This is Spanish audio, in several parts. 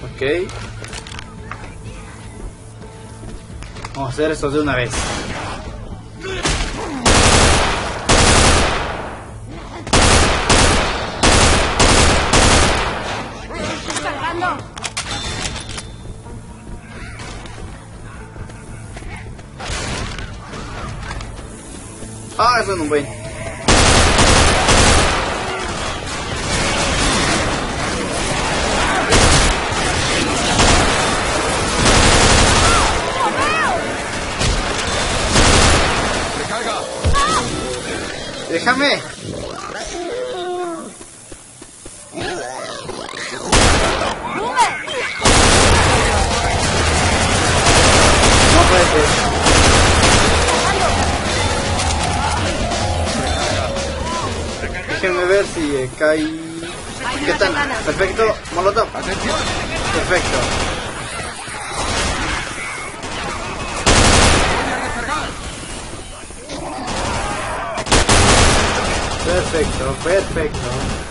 Ok. Vamos a hacer esto de una vez. Ah, eso no es bueno. Déjame. No puede ser. Déjenme ver si cae. ¿Qué tal? Perfecto. Molotov. Perfecto. Perfecto, perfecto.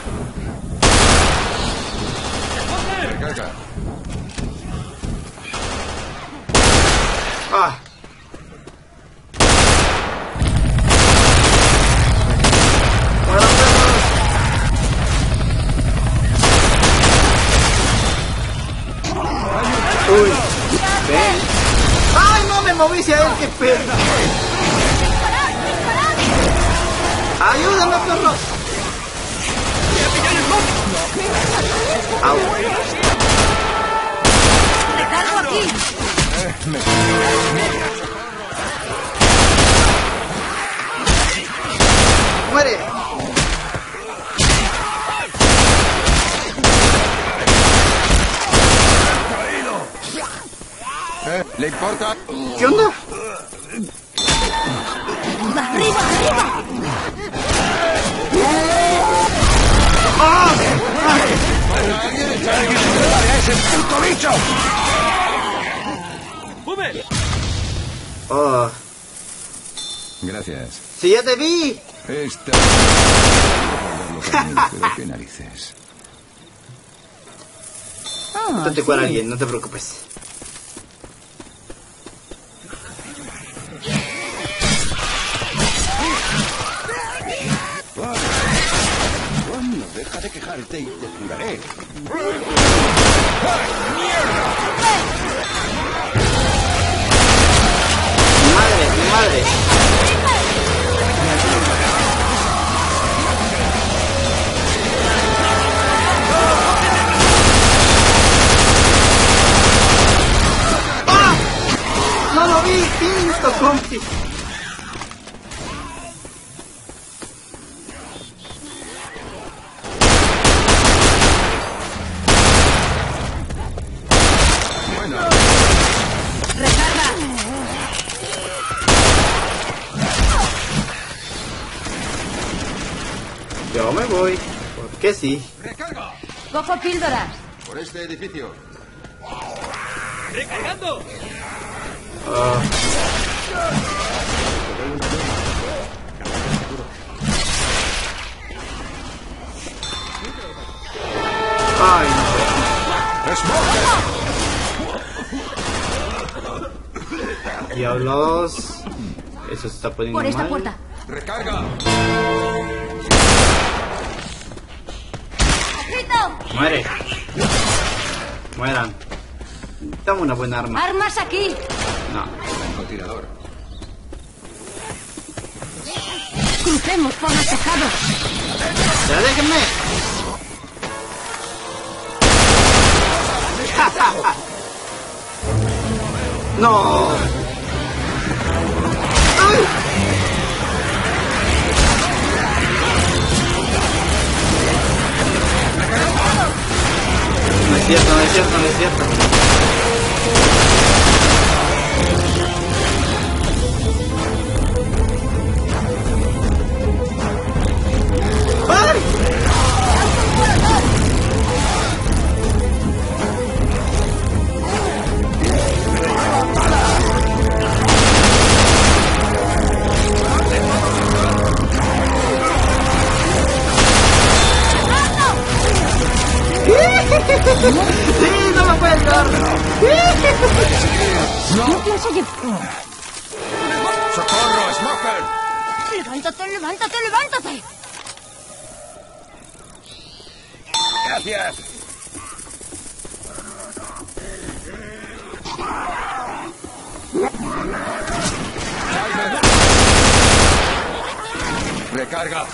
Ah. Uy, ven. ¡Ay, no me moví hacia él! ¡Qué pedo! ¡Ayúdame, perros! ¡Au! ¡Recargo aquí! ¡Muere! ¿Le importa? ¿Qué onda? ¡Arriba, arriba! ¡Ah! ¡Es el puto bicho! Oh. Gracias. ¡Sí, ya te vi! Esta... Pero qué narices. No te cuela alguien, no te preocupes. Bueno, deja de quejarte y te curaré. Mi madre. ¡Ah! ¡No lo vi! ¡Pinto, compi! Yo me voy, porque sí. ¡Recarga! ¡Cojo píldoras! Por este edificio. ¡Recargando! Ay, no. Diablos. Eso se está poniendo Por esta mal. puerta. ¡Recarga! Muere. Mueran. Dame una buena arma. ¡Armas aquí! No. Francotirador. ¡Crucemos por los tejados! ¡Ya déjenme! ¡No! ¡Ay! No es cierto, no es cierto, no es cierto. ¡Ay! ¡Sí, no me no puedes dar! No pienso llevar. ¡Socorro, Smoker! ¡Levántate, levántate, levántate! Gracias. Recarga.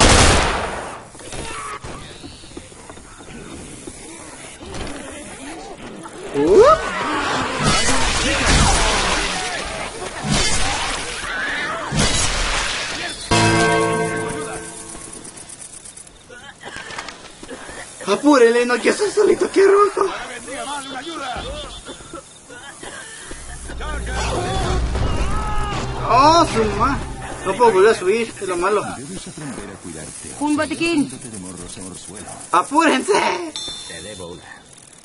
Apúrele, no quiero estar solito aquí rojo. Oh, su ma. No puedo volver a subir, es lo malo. Debes aprender a cuidarte. Un botiquín. Date de morros en el suelo. ¡Apúrense! Te debo una.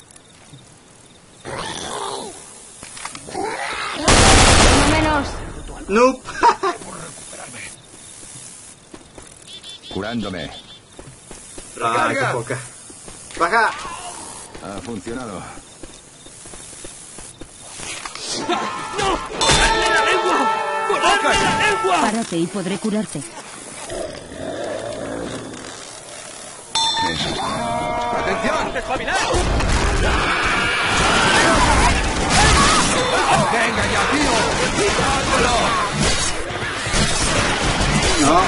Uno menos. Noob. Curándome. Ah, qué poca. Baja. Ha funcionado. Párate y podré curarte. ¡Atención! ¡Venga ya, tío! ¡Dándolo! No.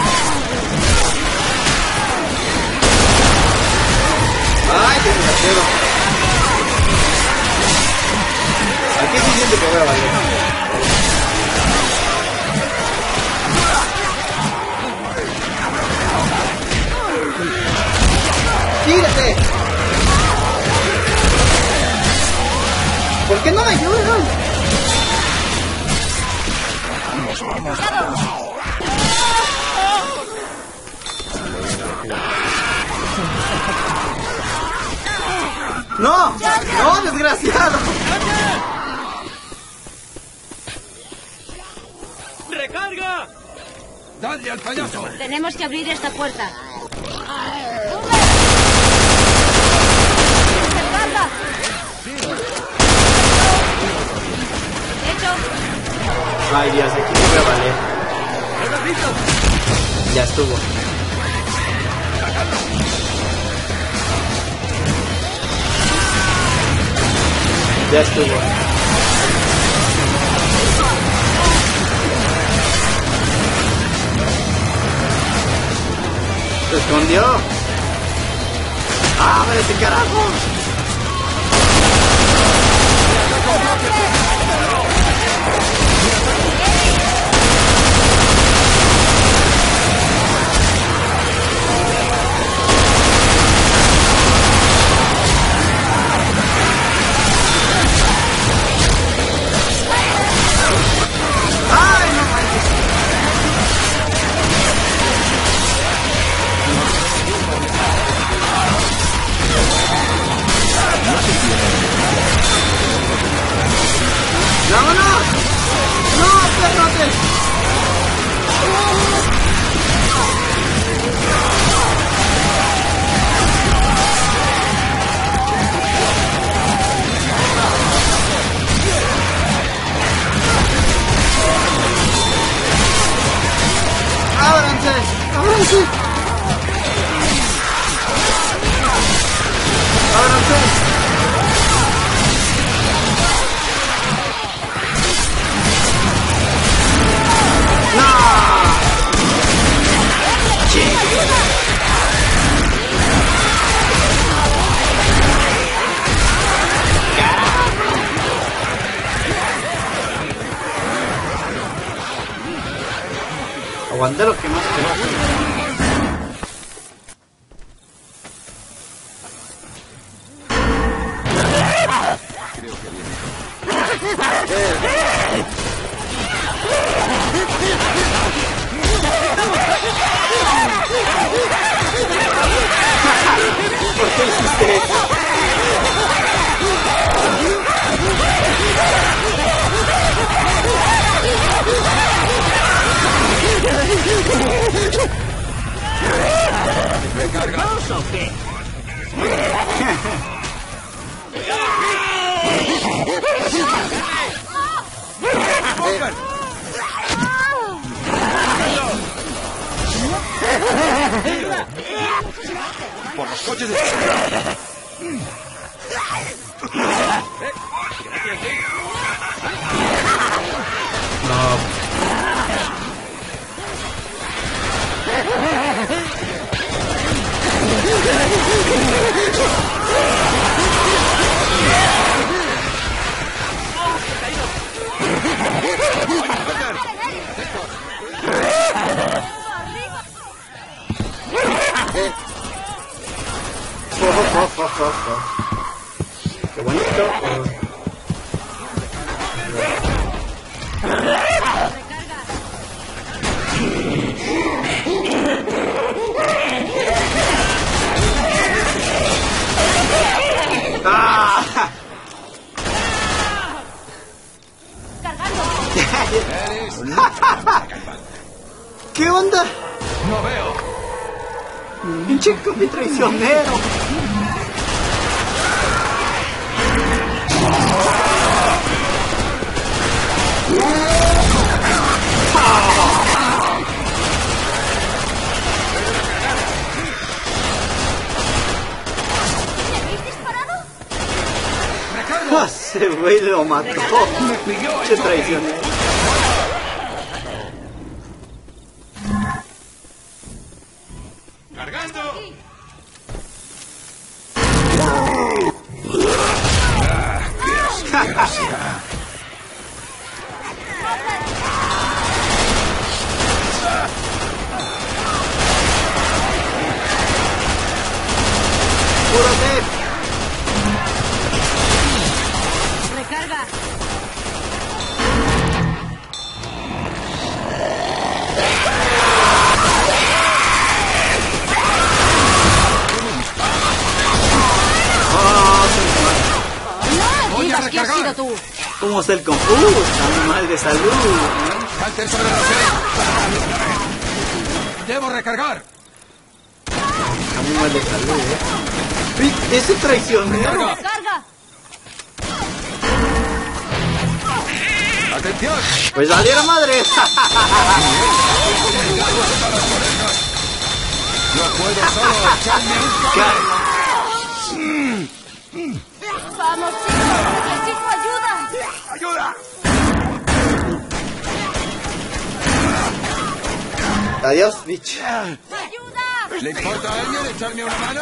Ay, qué desgraciado. Aquí sí siento que voy a valer. ¡Tírate! ¿Por qué no me ayudan? ¡No! ¡No, desgraciado! ¡Recarga! ¡Dadle al payaso! Tenemos que abrir esta puerta. ¡Recarga! ¡Hecho! Ay, Dios, aquí no voy a valer. Ya estuvo. Ya estuvo. Se escondió. ¡Ábrete, ese carajo! ¡Ay, no manches! ¡Vámonos! ¡No, perrotes! ¡Ábranse! ¡Ábranse! ¡Ábranse! Aguanté lo que más quedó. ¿Por qué hiciste eso? ¿Recargados o qué? coches de... No. Qué bonito. ¡Ah! ¿Qué onda? No veo. Pinche mi traicionero. ¡Recargo! Ese güey lo mató. ¡Me pilló! Qué traicionero. ¡Cargando! ¡Cúrate! Recarga. No me digas que has sido tú. ¿Cómo está el Kung Fu? Está muy mal de salud. ¡Hunter sobre Rosel! ¡Debo recargar! Está muy mal de salud, Ese traicionero. Recarga. ¡Atención! Pues valiera madre. ¡No puedo solo! ¡Echadme un cable! Vamos, chicos. Necesito ayuda. ¡Ayuda! Adiós, bitch. ¡Ayuda! ¿Le importa a alguien echarme una mano?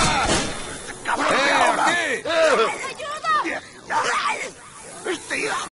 ¡Aquí! ¡Ayuda!